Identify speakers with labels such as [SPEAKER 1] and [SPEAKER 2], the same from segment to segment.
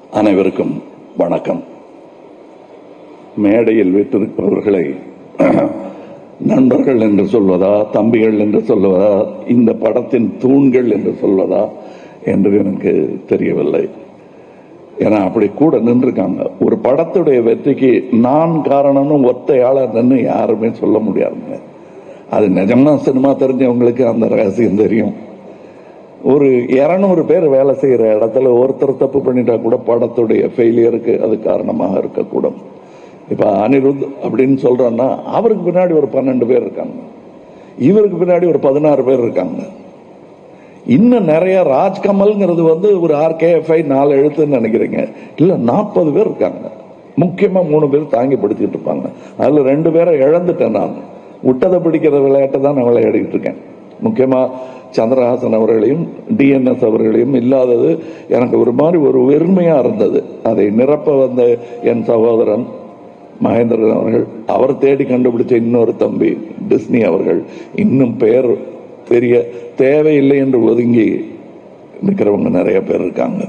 [SPEAKER 1] அனைவருக்கும் வணக்கம். மேடையில் வைத்திருப்பவர்களை நண்பர்கள் என்று சொல்வதா, தம்பிகள் என்று சொல்வதா, இந்த படத்தின் தூண்கள் என்று சொல்வதா என்று எனக்கு தெரியவில்லை. ஏன்னா அப்படி கூட நின்றுருக்காங்க. ஒரு படத்துடைய வெற்றிக்கு நான் காரணம்னு ஒத்தையாளர் நின்று யாருமே சொல்ல முடியாதுங்க. அது நிஜமா சினிமா தெரிஞ்சவங்களுக்கு அந்த ரகசியம் தெரியும். ஒரு 200 பேர் வேலை செய்யற இடத்துல ஒருத்தர் தப்பு பண்ணிட்டா கூட படத்துடைய ஃபெயிலியருக்கு அது காரணமாக இருக்கக்கூடும். இப்ப அனிருத் அப்படின்னு சொல்றோம்னா அவருக்கு பின்னாடி ஒரு 12 பேர் இருக்காங்க, இவருக்கு பின்னாடி ஒரு 16 பேர் இருக்காங்க. இன்னும் நிறைய ராஜ்கமல்ங்கிறது ஒரு RKFI 4 எழுத்துன்னு நினைக்கிறீங்க. இல்ல 40 பேர் இருக்காங்க. முக்கியமா 3 பேர் தாங்கி படிச்சுட்டு இருப்பாங்க. அதுல 2 பேரை இழந்துட்டேன். நான் விட்டதை பிடிக்கிற விளையாட்டை தான் நான் விளையாடிட்டு இருக்கேன். முக்கியமா சந்திரஹாசன் அவர்களையும் DNS அவர்களையும் இல்லாதது எனக்கு ஒரு மாதிரி ஒரு வெறுமையா இருந்தது. அதை நிரப்ப வந்த என் சகோதரன் மகேந்திரன் அவர்கள், அவர் தேடி கண்டுபிடிச்ச இன்னொரு தம்பி டிஸ்னி அவர்கள், இன்னும் பெயர் தெரிய தேவையில்லை என்று ஒதுங்கி நிற்கிறவங்க நிறைய பேர் இருக்காங்க.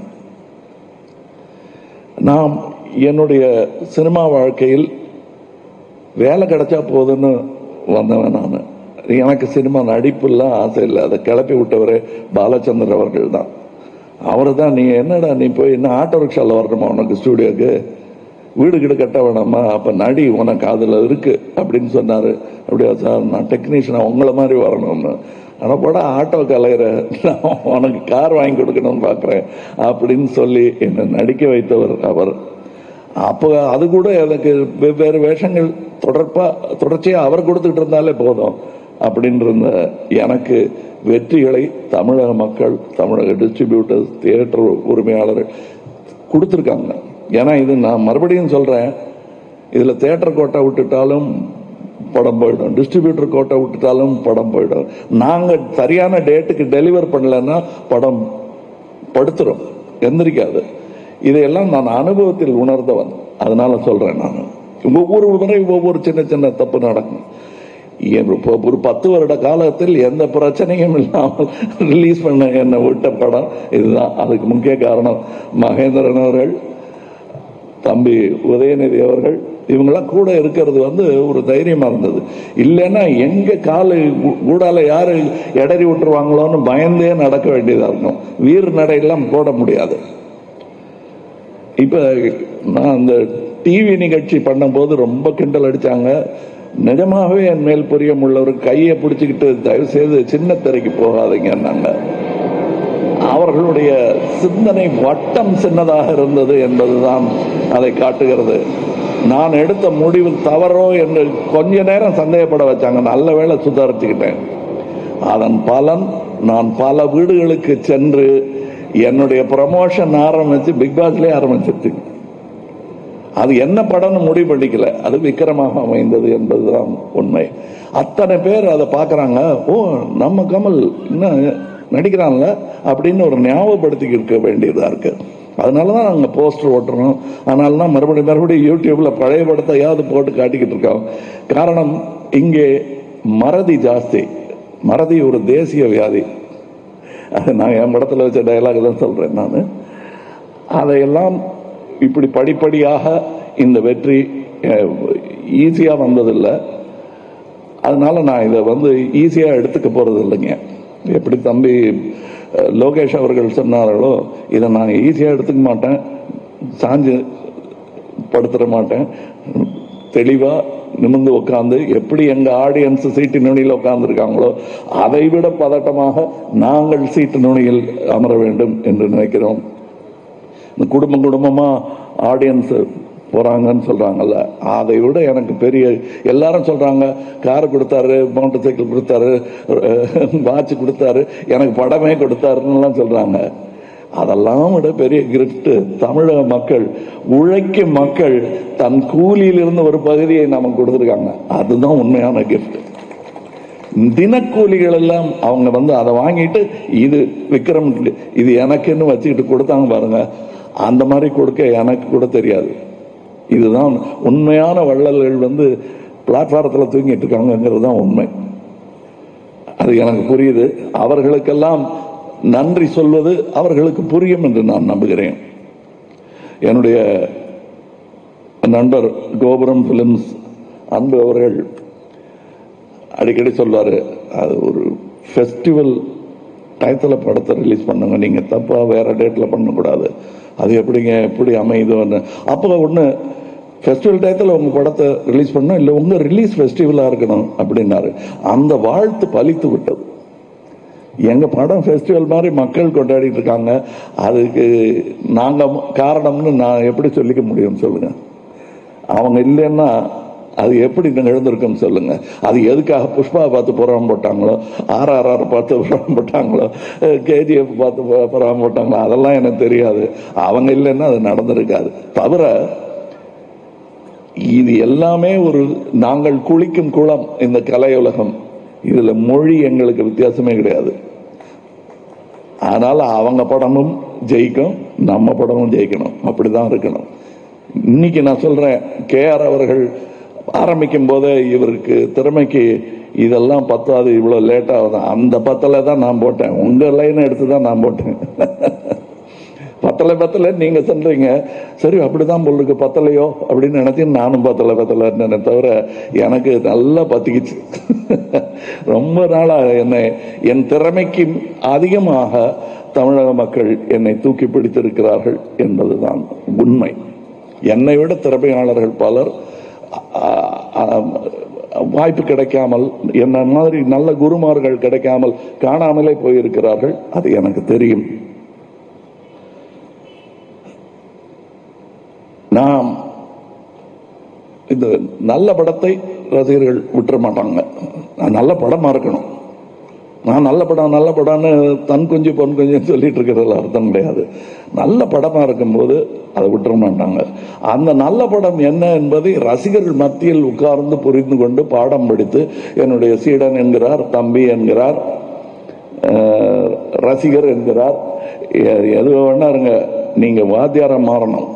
[SPEAKER 1] நான் என்னுடைய சினிமா வாழ்க்கையில் வேலை கிடைச்சா போதுன்னு வந்தவன். நான் எனக்கு சினிமா நடிப்புலாம் ஆசை இல்லை. அதை கிளப்பி விட்டவரே பாலச்சந்தர் அவர்கள் தான். அவரு தான், நீ என்னடா நீ போய் என்ன ஆட்டோ ரிக்ஷாவில் வரணுமா உனக்கு ஸ்டூடியோக்கு, வீடு கிட்ட கட்ட வேணாமா, அப்ப நடி உனக்கு அதுல இருக்கு அப்படின்னு சொன்னாரு. அப்படியா சார், நான் டெக்னீஷியனா உங்களை மாதிரி வரணும்னு. ஆனா போட ஆட்டோ கலையிற, உனக்கு கார் வாங்கி கொடுக்கணும்னு பாக்குறேன் அப்படின்னு சொல்லி என்னை நடிக்க வைத்தவர் அவர். அப்போ அது கூட எனக்கு வெவ்வேறு வேஷங்கள் தொடர்ச்சியா அவர் கொடுத்துட்டு இருந்தாலே போதும் அப்படின்னு இருந்த எனக்கு வெற்றிகளை தமிழக மக்கள், தமிழக டிஸ்ட்ரிபியூட்டர்ஸ், தியேட்டர் உரிமையாளர்கள் கொடுத்துருக்காங்க. ஏன்னா இது நான் மறுபடியும் சொல்றேன், இதுல தியேட்டர் கோட்டை விட்டுட்டாலும் படம் போயிடும், டிஸ்ட்ரிபியூட்டர் கோட்டை விட்டுட்டாலும் படம் போயிடும். நாங்க சரியான டேட்டுக்கு டெலிவர் பண்ணலன்னா படம் படுத்துரும், எந்திரிக்காது. இதையெல்லாம் நான் அனுபவத்தில் உணர்ந்தவன். அதனால சொல்றேன், நான் ஒவ்வொரு முறை ஒவ்வொரு சின்ன சின்ன தப்பு நடக்கும். ஒரு 10 வருட காலத்தில் எந்த பிரச்சனையும் இல்லாமல் ரிலீஸ் பண்ண என்னை விட்ட படம் இதுதான். அதுக்கு முக்கிய காரணம் மகேந்திரன் அவர்கள், தம்பி உதயநிதி அவர்கள், இவங்கெல்லாம் கூட இருக்கிறது ஒரு தைரியமா இருந்தது. இல்லைன்னா எங்க காலு கூடால யாரு இடறி விட்டுருவாங்களோன்னு பயந்தே நடக்க வேண்டியதா இருக்கும். வீர் நடையெல்லாம் போட முடியாது. இப்ப நான் அந்த டிவி நிகழ்ச்சி பண்ணும் போது ரொம்ப கிண்டல் அடிச்சாங்க. நிஜமாவே என் மேல் புரியம் உள்ளவர் கையை பிடிச்சுக்கிட்டு தயவு செய்து சின்ன திரைக்கு போகாதீங்க. அவர்களுடைய சிந்தனை வட்டம் சின்னதாக இருந்தது என்பதுதான் அதை காட்டுகிறது. நான் எடுத்த முடிவில் தவறோ என்று கொஞ்ச நேரம் சந்தேகப்பட வச்சாங்க. நல்ல வேளை சுதாரிச்சுக்கிட்டேன். அதன் பலன் நான் பல வீடுகளுக்கு சென்று என்னுடைய ப்ரமோஷன் ஆரம்பிச்சு பிக் பாஸ்லயே ஆரம்பிச்சிருச்சு. அது என்ன படம்னு முடிவு பண்ணிக்கல, அது விக்ரமாக அமைந்தது என்பதுதான் உண்மை. அத்தனை பேர் அதை பாக்குறாங்க. ஓ, நம்ம கமல் இன்னும் நடிக்கிறான்ல அப்படின்னு ஒரு ஞாபகப்படுத்திக்க வேண்டியதா இருக்கு. அதனாலதான் நாங்க போஸ்டர் ஓட்டுறோம். அதனாலதான் மறுபடியும் யூடியூப்ல பழைய படத்தையாவது போட்டு காட்டிக்கிட்டு இருக்கோம். காரணம், இங்கே மறதி ஜாஸ்தி. மறதி ஒரு தேசிய வியாதி. அது நான் என் படத்துல வச்ச டயலாக் தான் சொல்றேன். நான் அதையெல்லாம் இப்படி படிப்படியாக இந்த வெற்றி ஈஸியா வந்ததில்லை. அதனால நான் இதை ஈஸியா எடுத்துக்க போறது இல்லைங்க. எப்படி தம்பி லோகேஷ் அவர்கள் சொன்னார்களோ, இதை நான் ஈஸியா எடுத்துக்க மாட்டேன், சாஞ்சு படுத்துற மாட்டேன். தெளிவா நிமிர்ந்து உட்கார்ந்து, எப்படி எங்க ஆடியன்ஸ் சீட்டு நுனியில் உட்கார்ந்து இருக்காங்களோ அதை விட பதட்டமாக நாங்கள் சீட்டு நுனியில் அமர வேண்டும் என்று நினைக்கிறோம். குடும்பமா ஆடியன்ஸ் போறாங்கன்னு சொல்றாங்கல்ல, அதை விட எனக்கு பெரிய, எல்லாரும் சொல்றாங்க கார் கொடுத்தாரு, மோட்டார் சைக்கிள் கொடுத்தாரு, வாட்ச் கொடுத்தாரு, எனக்கு படமே கொடுத்தாருன்னு சொல்றாங்க. அதெல்லாம் விட பெரிய கிஃப்ட் தமிழக மக்கள், உழைக்கும் மக்கள் தன் கூலியிலிருந்து ஒரு பகுதியை நமக்கு கொடுத்துருக்காங்க. அதுதான் உண்மையான கிஃப்ட். தினக்கூலிகள் எல்லாம் அவங்க அதை வாங்கிட்டு இது விக்ரம் இது எனக்குன்னு வச்சுக்கிட்டு கொடுத்தாங்க பாருங்க. அந்த மாதிரி கொடுக்க எனக்கு கூட தெரியாது. இதுதான் உண்மையான வள்ளல்கள் பிளாட்பாரத்தில் தூங்கிட்டு இருக்காங்கிறது தான் உண்மை. அது எனக்கு புரியுது. அவர்களுக்கெல்லாம் நன்றி சொல்வது அவர்களுக்கு புரியும் என்று நான் நம்புகிறேன். என்னுடைய நண்பர் கோபுரம் பிலிம்ஸ் அன்பு அவர்கள் அடிக்கடி சொல்வாரு, அது ஒரு ஃபெஸ்டிவல் டயத்தில் படத்தை ரிலீஸ் பண்ணுங்க, நீங்க தப்பா வேற டேட்ல பண்ணக்கூடாது, அது எப்படி அமையுதோன்னு. அப்போ ஒன்று ஃபெஸ்டிவல் டயத்தில் உங்க படத்தை ரிலீஸ் பண்ணணும், இல்லை உங்க ரிலீஸ் ஃபெஸ்டிவலா இருக்கணும் அப்படின்னாரு. அந்த வாழ்த்து பலித்து விட்டது. எங்க படம் ஃபெஸ்டிவல் மாதிரி மக்கள் கொண்டாடிட்டு இருக்காங்க, அதுக்கு நாங்க காரணம்னு நான் எப்படி சொல்லிக்க முடியும் சொல்லுங்க? அவங்க இல்லைன்னா அது எப்படி எழுந்திருக்குன்னு சொல்லுங்க? அது எதுக்காக புஷ்பா பார்த்து புறாம போட்டாங்களோ, RRR பார்த்து புறாம போட்டாங்களோ, KGF பார்த்து புறாம போட்டாங்களோ, அதெல்லாம் எனக்கு தெரியாது. அவங்க இல்லைன்னா அது நடந்திருக்காது. தவிர இது எல்லாமே ஒரு நாங்கள் குளிக்கும் குளம் இந்த கலையுலகம். இதுல மொழி எங்களுக்கு வித்தியாசமே கிடையாது. அதனால அவங்க படமும் ஜெயிக்கும், நம்ம படமும் ஜெயிக்கணும், அப்படிதான் இருக்கணும். இன்னைக்கு நான் சொல்றேன், KR அவர்கள் ஆரம்பிக்கும் போதே இவருக்கு திறமைக்கு இதெல்லாம் பத்தாது, இவ்வளவு லேட் ஆகுது, அந்த பத்தல தான் நான் போட்டேன், உங்க லைன் எடுத்து தான் நான் போட்டேன். பத்தலை நீங்க சொல்றீங்க, சரி அப்படிதான் பொருளுக்கு பத்தலையோ அப்படின்னு நினைச்சு நானும் பத்தலை தவிர எனக்கு நல்லா பத்திக்கிச்சு. ரொம்ப நாளா என் திறமைக்கு அதிகமாக தமிழக மக்கள் என்னை தூக்கி பிடித்திருக்கிறார்கள் என்பதுதான் உண்மை. என்னை விட திறமையாளர்கள் பலர் வாய்ப்பு கிடைக்காமல், என்ன மாதிரி நல்ல குருமார்கள் கிடைக்காமல் காணாமலே போயிருக்கிறார்கள். அது எனக்கு தெரியும். நாம் இந்த நல்ல படத்தை ரசிகர்கள் விட்டுற மாட்டாங்க. நல்ல படமா இருக்கணும். நான் நல்ல படம்னு தன் குஞ்சு பொன் குஞ்சு சொல்லிட்டு இருக்கிறதுல அர்த்தம் கிடையாது. நல்ல படமா இருக்கும்போது அதை விட்டுற மாட்டாங்க. அந்த நல்ல படம் என்ன என்பதை ரசிகர்கள் மத்தியில் உட்கார்ந்து புரிந்து கொண்டு பாடம் படித்து, என்னுடைய சீடன் என்கிறார், தம்பி என்கிறார், ரசிகர் என்கிறார், எது வேணா இருங்க, நீங்க வாத்தியாரா மாறணும்.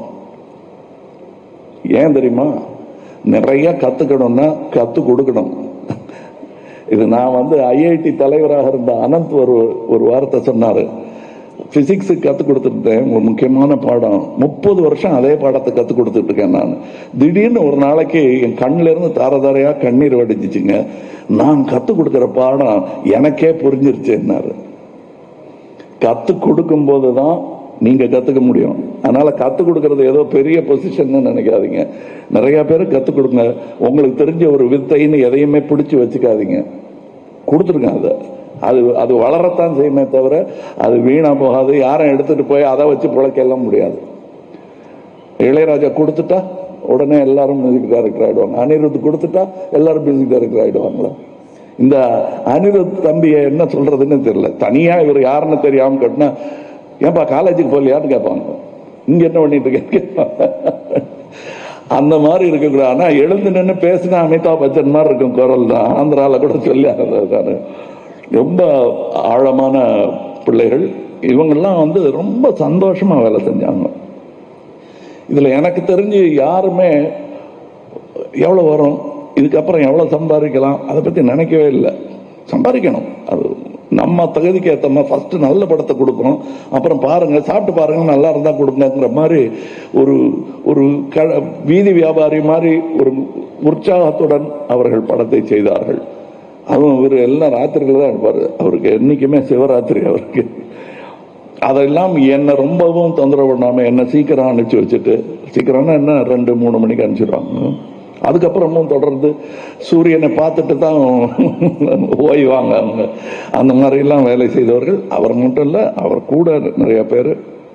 [SPEAKER 1] ஏன் தெரியுமா? நிறைய கத்துக்கணும்னா கத்து கொடுக்கணும். இது நான் IIT தலைவராக இருந்த அனந்த் ஒரு வார்த்தை சொன்னாரு. பிசிக்ஸ் கத்து கொடுத்துட்டேன், ஒரு முக்கியமான பாடம், 30 வருஷம் அதே பாடத்தை கத்து கொடுத்துட்டு இருக்கேன் நான். திடீர்னு ஒரு நாளைக்கு என் கண்ணில இருந்து தாரதாரையா கண்ணீர் வடிஞ்சிச்சுங்க. நான் கத்து கொடுக்கிற பாடம் எனக்கே புரிஞ்சிருச்சுன்னாரு. கத்து கொடுக்கும் போதுதான் நீங்க கத்துக்க முடியும். அதனால கத்து கொடுக்கறது ஏதோ பெரிய பொசிஷன் நினைக்காதீங்க. நிறைய பேர் கத்து கொடுங்க. உங்களுக்கு தெரிஞ்ச ஒரு வித்தைன்னு எதையுமே பிடிச்சு வச்சுக்காதீங்க, கொடுத்துருங்க. அது வளரத்தான் செய்யுமே தவிர அது வீணா போகாது. யாரும் எடுத்துட்டு போய் அதை வச்சு பிழைக்கலாம் முடியாது. இளையராஜா கொடுத்துட்டா உடனே எல்லாரும் மியூசிக் டைரக்டர் ஆயிடுவாங்க. அனிருத் கொடுத்துட்டா எல்லாரும் மியூசிக் டைரக்டர் ஆயிடுவாங்களா? இந்த அனிருத் தம்பியை என்ன சொல்றதுன்னு தெரியல. தனியா இவர் யாருன்னு தெரியாம கட்டினா, ஏன்பா காலேஜுக்கு போகலையான்னு கேட்பாங்க. இங்க என்ன பண்ணிட்டு இருக்க? அந்த மாதிரி இருக்கக்கூடாது. ஆனா எழுந்து நின்று பேசினா அமிதாப் பச்சன் மாதிரி இருக்கும் குரல் தான். ஆந்திரால கூட சொல்லி ரொம்ப ஆழமான பிள்ளைகள் இவங்கெல்லாம் ரொம்ப சந்தோஷமா வேலை செஞ்சாங்க. இதுல எனக்கு தெரிஞ்சு யாருமே எவ்வளவு வரும், இதுக்கப்புறம் எவ்வளவு சம்பாதிக்கலாம், அதை பத்தி நினைக்கவே இல்லை. சம்பாதிக்கணும், அது நம்ம தகுதிக்கு ஏற்ற மாதிரி. ஃபர்ஸ்ட் நல்ல படத்தை கொடுக்கணும், அப்புறம் பாருங்க, சாப்பிட்டு பாருங்க, நல்லா இருந்தா கொடுங்கிற மாதிரி ஒரு வீதி வியாபாரி மாதிரி ஒரு உற்சாகத்துடன் அவர்கள் படத்தை செய்தார்கள். அதுவும் இவர் எல்லாம் ராத்திரியில தான் எடுப்பாரு. அவருக்கு என்னைக்குமே சிவராத்திரி அவருக்கு. அதெல்லாம் என்னை ரொம்பவும் தொந்தரவு பண்ணாம என்ன சீக்கிரம் அனுப்பிச்சு வச்சுட்டு, சீக்கிரம்னா என்ன 2-3 மணிக்கு அனுப்பிச்சிடுவாங்க. அதுக்கப்புறமும் தொடர்ந்து சூரியனை பார்த்துட்டு தான் ஓய்வாங்க அவங்க. அந்த மாதிரி எல்லாம் வேலை செய்தவர்கள். அவர் மட்டும் இல்ல, அவர் கூட நிறைய பேர்.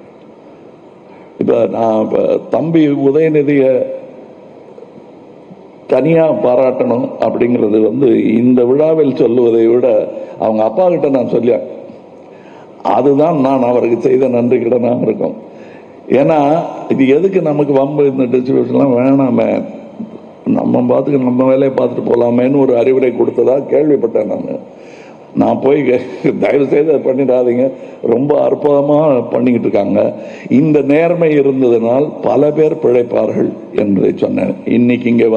[SPEAKER 1] இப்ப நான் தம்பி உதயநிதிய தனியா பாராட்டணும் அப்படிங்கிறது இந்த விழாவில் சொல்லுவதை விட அவங்க அப்பா கிட்ட நான் சொல்லியா, அதுதான் நான் அவருக்கு செய்த நன்றி கடனாக இருக்கும். ஏன்னா இது எதுக்கு நமக்கு வம்பு, இந்த டிஸ்ட்ரிபியூஷன்லாம் வேணாமே, நம்ம பார்த்துக்க நம்ம வேலையை பார்த்துட்டு போகலாமேன்னு ஒரு அறிவுரை கொடுத்ததா கேள்விப்பட்டேன். நான் போய் தயவு செய்து அதை பண்ணிடாதீங்க, ரொம்ப அற்புதமா பண்ணிக்கிட்டு இருக்காங்க. இந்த நேர்மை இருந்ததுனால் பல பேர் பிழைப்பார்கள் என்பதை சொன்னேன். இன்னைக்கு இங்க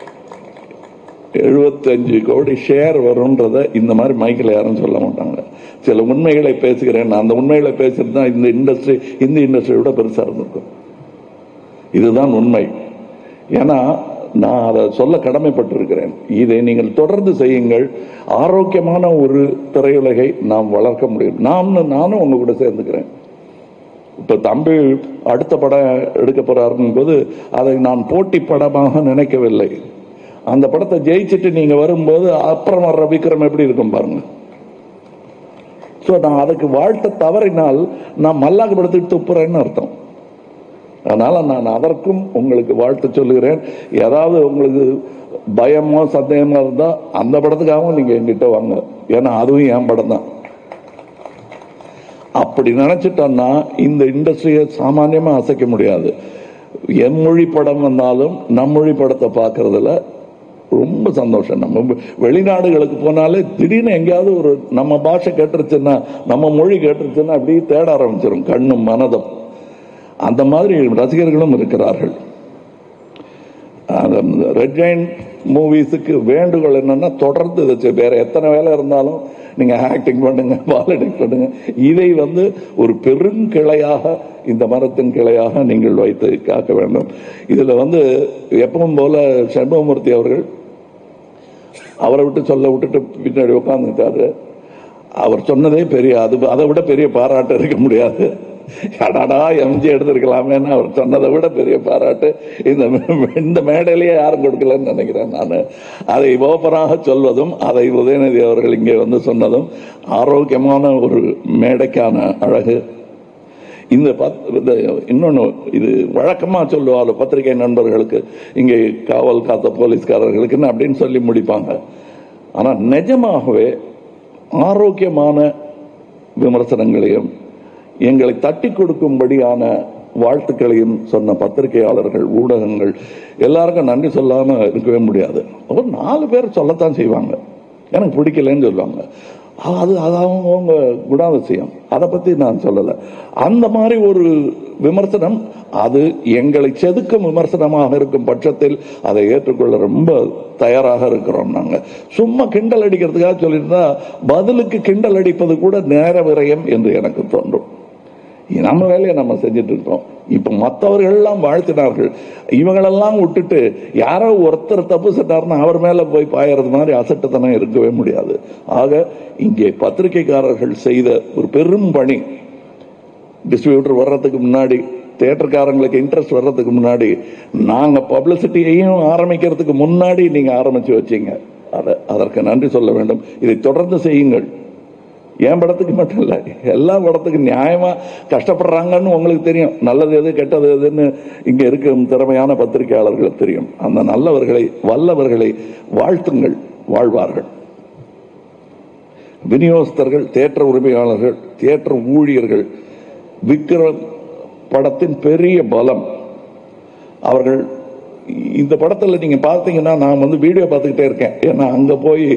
[SPEAKER 1] 75 கோடி ஷேர் வரும்ன்றத இந்த மாதிரி மைக்கில் யாரும் சொல்ல மாட்டாங்க. சில உண்மைகளை பேசுகிறேன். அந்த உண்மைகளை பேசுறது தான் இந்த இண்டஸ்ட்ரியை விட பெருசா இருந்திருக்கும். இதுதான் உண்மை. ஏன்னா நான் அதை சொல்ல கடமைப்பட்டிருக்கிறேன். இதை நீங்கள் தொடர்ந்து செய்யுங்கள். ஆரோக்கியமான ஒரு திரையுலகை நாம் வளர்க்க முடியும். நானும் உங்க கூட சேர்ந்துக்கிறேன். இப்ப தம்பி அடுத்த படம் எடுக்க போறாருன்னு போது அதை நான் போட்டி படமாக நினைக்கவில்லை. அந்த படத்தை ஜெயிச்சுட்டு நீங்க வரும்போது அப்புறம் வர்ற விக்ரம் எப்படி இருக்கும் பாருங்க. நான் அதுக்கு வாழ்த்த தவறினால் நான் மல்லாக்கு படத்துக்கு துப்புறேன்னு அர்த்தம். அதனால நான் அதற்கும் உங்களுக்கு வாழ்த்து சொல்லுகிறேன். ஏதாவது உங்களுக்கு பயமோ சந்தேகமோ இருந்தா அந்த படத்துக்காகவும் நீங்க என்கிட்ட வாங்க. ஏன்னா அதுவும் என் படம் தான். அப்படி நினைச்சிட்டோம்னா இந்த இண்டஸ்ட்ரியை சாமானியமா அசைக்க முடியாது. எம்மொழி படம் வந்தாலும் நம்மொழி படத்தை பார்க்கறதுல ரொம்ப சந்தோஷம். நம்ம வெளிநாடுகளுக்கு போனாலே திடீர்னு எங்கேயாவது ஒரு நம்ம பாஷை கேட்டுருச்சுன்னா, நம்ம மொழி கேட்டுருச்சுன்னா அப்படியே தேட ஆரம்பிச்சிடும் கண்ணும் மனதும். அந்த மாதிரி ரசிகர்களும் இருக்கிறார்கள். ரெட் ஜெயண்ட் மூவிஸுக்கு வேண்டுகோள் என்னன்னா, தொடர்ந்து வேற எத்தனை வேலை இருந்தாலும் நீங்க ஆக்டிங் பண்ணுங்க, பாலிடிக்ஸ் பண்ணுங்க. இதை ஒரு பெருங்கிளையாக, இந்த மரத்தின் கிளையாக நீங்கள் வைத்து காக்க வேண்டும். இதுல எப்பவும் போல சண்முகமூர்த்தி அவர்கள் அவரை விட்டுட்டு பின்னாடி உட்கார்ந்துட்டாரு. அவர் சொன்னதே பெரிய, அதை விட பெரிய பாராட்டு இருக்க முடியாது. அடாடா எம்ஜி எடுத்திருக்கலாமேன்னு அவர் சொன்னதை விட பெரிய பாராட்டு இந்த மேடையிலேயே யாரும் கொடுக்கலன்னு நினைக்கிறேன். நான் அதை ஓப்பனாக சொல்வதும், அதை உதயநிதி அவர்கள் இங்கே சொன்னதும் ஆரோக்கியமான ஒரு மேடைக்கான அழகு. இன்னொன்னு, இது வழக்கமா சொல்லுவாங்க பத்திரிகை நண்பர்களுக்கு, இங்கே காவல் காத்த போலீஸ்காரர்களுக்குன்னு அப்படின்னு சொல்லி முடிப்பாங்க. ஆனா நிஜமாகவே ஆரோக்கியமான விமர்சனங்களையும் எங்களை தட்டி கொடுக்கும்படியான வாழ்த்துக்களையும் சொன்ன பத்திரிகையாளர்கள், ஊடகங்கள் எல்லாருக்கும் நன்றி சொல்லாம இருக்கவே முடியாது. ஒரு 4 பேர் சொல்லத்தான் செய்வாங்க, எனக்கு பிடிக்கலன்னு சொல்லுவாங்க. அது அவங்க குணாதிசயம், அதை பத்தி நான் சொல்லல. அந்த மாதிரி ஒரு விமர்சனம் அது எங்களை செதுக்கும் விமர்சனமாக இருக்கும் பட்சத்தில் அதை ஏற்றுக்கொள்ள ரொம்ப தயாராக இருக்கிறோம். நாங்க சும்மா கிண்டல் அடிக்கிறதுக்காக சொல்லியிருந்தா பதிலுக்கு கிண்டல் அடிப்பது கூட நேர விரயம் என்று எனக்கு தோன்றும். நம்ம வேலையை நம்ம செஞ்சுட்டு இருக்கோம். இப்ப மற்றவர்கள் எல்லாம் வாழ்த்தினார்கள், இவங்களெல்லாம் விட்டுட்டு யாரோ ஒருத்தர் தப்பு செஞ்சாருன்னா அவர் மேல போய் பாயறது மாதிரி அசட்டுத்தனம் இருக்கவே முடியாது. ஆக இங்கே பத்திரிகைக்காரர்கள் செய்த ஒரு பெரும் பணி, டிஸ்ட்ரிபியூட்டர் வர்றதுக்கு முன்னாடி, தியேட்டர்காரங்களுக்கு இன்ட்ரெஸ்ட் வர்றதுக்கு முன்னாடி, நாங்க பப்ளிசிட்டியையும் ஆரம்பிக்கிறதுக்கு முன்னாடி நீங்க ஆரம்பிச்சு வச்சீங்க. அதற்கு நன்றி சொல்ல வேண்டும். இதை தொடர்ந்து செய்யுங்கள். என் படத்துக்கு மட்டும் இல்ல, எல்லா படத்துக்கும் நியாயமா கஷ்டப்படுறாங்கன்னு உங்களுக்கு தெரியும். நல்லது எது கெட்டது எதுன்னு இங்க இருக்கும் திறமையான பத்திரிகையாளர்களுக்கு தெரியும். அந்த நல்லவர்களை, வல்லவர்களை வாழ்த்துங்கள், வாழ்வார்கள். விநியோகஸ்தர்கள், தியேட்டர் உரிமையாளர்கள், தியேட்டர் ஊழியர்கள் விக்ரம் படத்தின் பெரிய பலம். அவர்கள் இந்த படத்துல நீங்க பார்த்தீங்கன்னா, நான் வீடியோ பார்த்துக்கிட்டே இருக்கேன். ஏன்னா அங்க போய்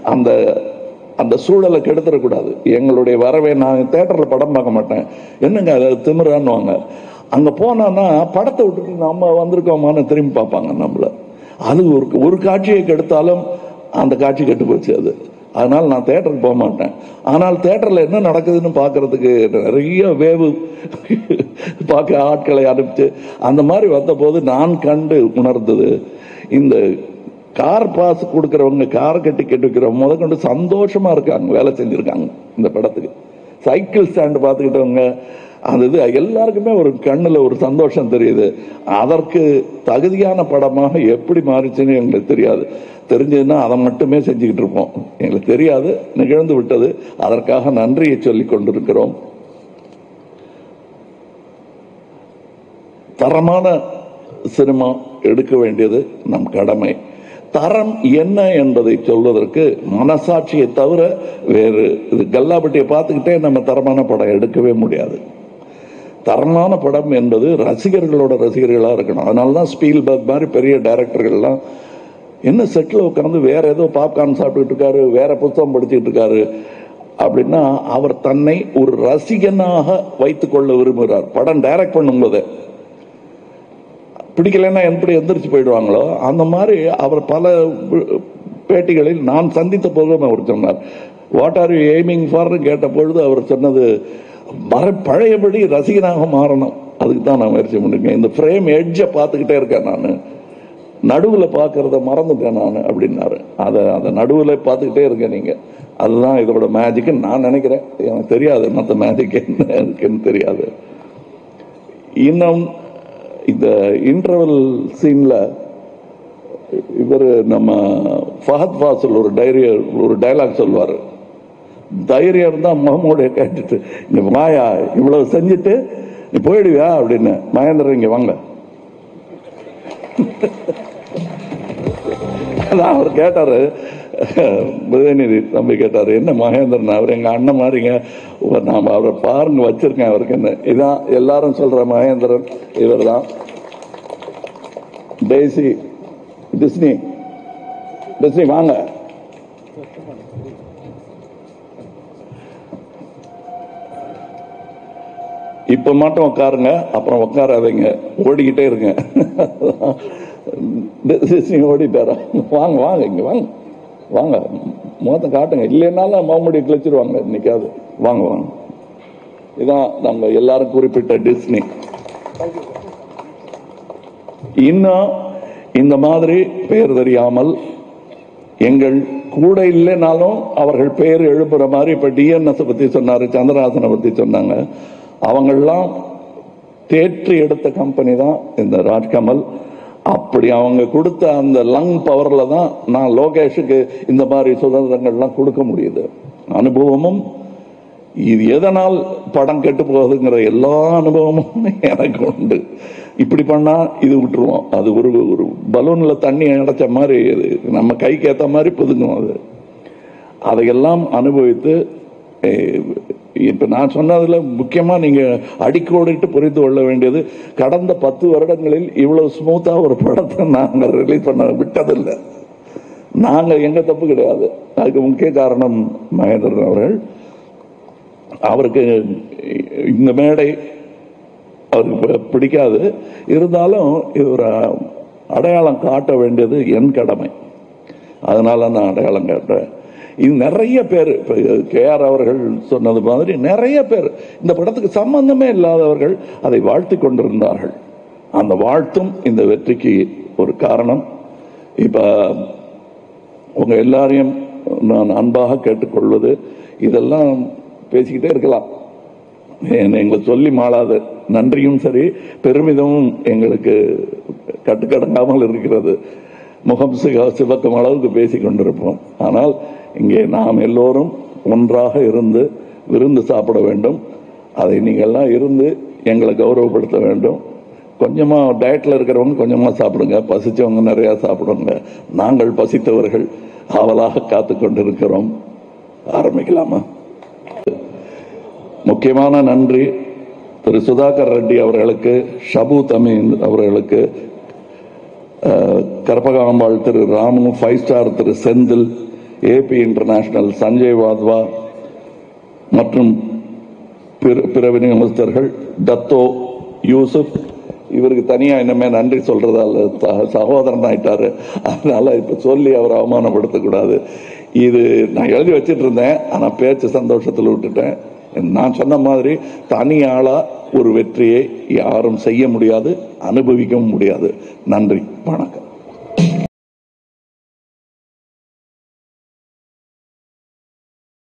[SPEAKER 1] அந்த சூழலை கெடுத்துடக்கூடாது. எங்களுடைய வரவே, நான் தியேட்டர்ல படம் பார்க்க மாட்டேன், என்னங்க அதை திமிரான்னுவாங்க. அங்க போனா படத்தை விட்டுட்டு நம்ம வந்திருக்கோமான்னு திரும்பி பார்ப்பாங்க நம்மள. அது ஒரு காட்சியை கெடுத்தாலும் அந்த காட்சி கெட்டு போச்சு. அதனால நான் தியேட்டருக்கு போக மாட்டேன். ஆனால் தியேட்டர்ல என்ன நடக்குதுன்னு பாக்குறதுக்கு நிறைய வேவு பார்க்க ஆட்களை அனுப்பிச்சு அந்த மாதிரி வந்த போது நான் கண்டு உணர்ந்தது, இந்த கார் பாஸ் கொடுக்கறவங்க, கார் கட்டி வைக்கிறவங்க முதற்கொண்டு சந்தோஷமா இருக்காங்க, வேலை செஞ்சிருக்காங்க இந்த படத்துக்கு. சைக்கிள் ஸ்டாண்ட் பார்த்துக்கிட்டவங்க, அது எல்லாருக்குமே ஒரு கண்ணுல ஒரு சந்தோஷம் தெரியுது. அதற்கு தகுதியான படமாக எப்படி மாறிச்சுன்னு எங்களுக்கு தெரியாது. தெரிஞ்சதுன்னா அதை மட்டுமே செஞ்சுக்கிட்டு இருப்போம். எங்களுக்கு தெரியாது, நிகழ்ந்து விட்டது. அதற்காக நன்றியை சொல்லிக் கொண்டிருக்கிறோம். தரமான சினிமா எடுக்க வேண்டியது நம் கடமை. தரம் என்ன என்பதை சொல்வதற்கு மனசாட்சியை தவிர வேறு, இது கல்லாப்பட்டியை பார்த்துக்கிட்டே நம்ம தரமான படம் எடுக்கவே முடியாது. தரமான படம் என்பது ரசிகர்களோட ரசிகர்களா இருக்கணும். அதனாலதான் ஸ்பீல்பர்க் மாதிரி பெரிய டைரக்டர்கள்லாம் என்ன செட்டில் உட்கார்ந்து வேற ஏதோ பாப்கார்ன் சாப்பிட்டுட்டு இருக்காரு, வேற புத்தகம் படிச்சுட்டு இருக்காரு அப்படின்னா, அவர் தன்னை ஒரு ரசிகனாக வைத்துக் கொள்ள விரும்புகிறார். படம் டைரக்ட் பண்ணும்போது பிடிக்கலன்னா எப்படி எந்திரிச்சு போயிடுவாங்களோ அந்த மாதிரி அவர் பல பேட்டிகளில் நான் சந்தித்த போதும் அவர் சொன்னார், வாட் ஆர் யூ எய்மிங் ஃபார்னு கேட்ட பொழுது அவர் சொன்னது பழையபடி ரசிகனாக மாறணும், அதுக்கு தான் நான் முயற்சி பண்ணிருக்கேன். இந்த ஃப்ரேம் எட்ஜை பார்த்துக்கிட்டே இருக்கேன், நான் நடுவில் பார்க்கறத மறந்துட்டேன் நான் அப்படின்னாரு. அதை நடுவில் பார்த்துக்கிட்டே இருக்கேன் நீங்க, அதுதான் இதோட மேஜிக்னு நான் நினைக்கிறேன். எனக்கு தெரியாது மற்ற மேஜிக் என்ன இருக்குன்னு தெரியாது. இன்னும் இந்த இன்டர்வல் சீன்ல இவர் நம்ம ஃபஹத் ஃபாசில் ஒரு டைலாக் சொல்வார். தைரியம் இருந்தா மகமூடைய கேட்டுட்டு இங்க வாயா, இவ்வளவு செஞ்சுட்டு நீ போயிடுவியா அப்படின்னு. மகேந்திரன் இங்க வாங்க. அவர் கேட்டாரு, உதயநிதி தம்பி கேட்டாரு, என்ன மகேந்திரன் அவர் எங்க அண்ணன் மாதிரிங்க, நாம அவரை பாருங்க வச்சிருக்கேன் அவருக்கு என்ன. இதான் எல்லாரும் சொல்ற மகேந்திரன் இவர் தான். டெய்ஸி டிஸ்னி வாங்க. இப்ப மட்டும் உட்காருங்க, அப்புறம் உட்காராதீங்க, ஓடிக்கிட்டே இருங்க. ஓடிட்டாரா? வாங்க வாங்க, இங்க வாங்க வாங்க, முகத்தை காட்டுங்க. இல்லைன்னாலும் மாமுடி கிழிச்சிருவாங்க இன்னைக்காவது. வாங்க வாங்க. இதான் நம்ம எல்லாரும் குறிப்பிட்ட டிஸ்னி. இன்னும் இந்த மாதிரி பெயர் தெரியாமல் எங்கள் கூட இல்லைனாலும் அவர்கள் பெயர் எழுப்புற மாதிரி, இப்ப டிஎன்எஸ் பத்தி சொன்னாரு, சந்திரஹாசனை பத்தி சொன்னாங்க. அவங்கெல்லாம் தேற்றி எடுத்த கம்பெனி தான் இந்த ராஜ்கமல். அப்படி அவங்க கொடுத்த அந்த லங் பவர்ல தான் நான் லோகேஷுக்கு இந்த மாதிரி சுதந்திரங்கள்லாம் கொடுக்க முடியுது. அனுபவமும் இது எதனால் படம் கெட்டு போகுதுங்கிற எல்லா அனுபவமும் எனக்கு உண்டு. இப்படி பண்ணா இது விட்டுருவோம், அது ஒரு பலூன்ல தண்ணி அடைச்ச மாதிரி நம்ம கைக்கு ஏற்ற மாதிரி புதுங்கும். அதையெல்லாம் அனுபவித்து இப்ப நான் சொன்னதுல முக்கியமா நீங்க அடிக்கோடிட்டு புரிந்து கொள்ள வேண்டியது, கடந்த 10 வருடங்களில் இவ்வளவு ஸ்மூத்தா ஒரு படத்தை நாங்க ரிலீஸ் பண்ண விட்டதில்லை. நாங்க எங்க தப்பு கிடையாது. அதுக்கு முக்கிய காரணம் மகேந்திரன் அவர்கள். அவருக்கு இந்த மேடை அவருக்கு பிடிக்காது, இருந்தாலும் இவர் அடையாளம் காட்ட வேண்டியது என் கடமை. அதனால நான் அடையாளம் காட்டுறேன். இது நிறைய பேர், KR அவர்கள் சொன்னது மாதிரி நிறைய பேர் இந்த படத்துக்கு சம்பந்தமே இல்லாதவர்கள் அதை வாழ்த்தி கொண்டிருந்தார்கள். அந்த வாழ்த்தும் இந்த வெற்றிக்கு ஒரு காரணம். இப்ப உங்க எல்லாரையும் நான் அன்பாக கேட்டுக்கொள்வது, இதெல்லாம் பேசிக்கிட்டே இருக்கலாம், எங்களை சொல்லி மாளாது நன்றியும் சரி பெருமிதமும் எங்களுக்கு கட்டுக்கடங்காமல் இருக்கிறது. முகம் சிவக்கும் அளவுக்கு பேசிக் கொண்டிருப்போம். ஆனால் இங்கே நாம் எல்லோரும் ஒன்றாக இருந்து விருந்து சாப்பிட வேண்டும். அதை நீங்கள்லாம் இருந்து எங்களை கௌரவப்படுத்த வேண்டும். கொஞ்சமா டயட்ல இருக்கிறவங்க கொஞ்சமா சாப்பிடுங்க, பசிச்சவங்க நிறைய சாப்பிடுங்க. நாங்கள் பசித்தவர்கள் ஆவலாக காத்து கொண்டிருக்கிறோம். ஆரம்பிக்கலாமா? முக்கியமான நன்றி திரு சுதாகர் ரெட்டி அவர்களுக்கு, ஷபு தமிழ் அவர்களுக்கு, Karpagambal Thiru Ramu, 5 star Thiru Senthil, AP international Sanjay Wadhwa மற்றும் பிற விநியோகஸ்தர்கள், தத்தோ யூசுப். இவருக்கு தனியா இன்னமே நன்றி சொல்றதால சகோதரன் ஆயிட்டாரு, அதனால இப்ப சொல்லி அவரை அவமானப்படுத்தக்கூடாது. இது நான் எழுதி வச்சிட்டு இருந்தேன், ஆனா பேச்சு சந்தோஷத்தில் விட்டுட்டேன். நான் சொன்ன மாதிரி தனியாளா ஒரு வெற்றியை யாரும் செய்ய முடியாது, அனுபவிக்கவும் முடியாது. நன்றி, வணக்கம்.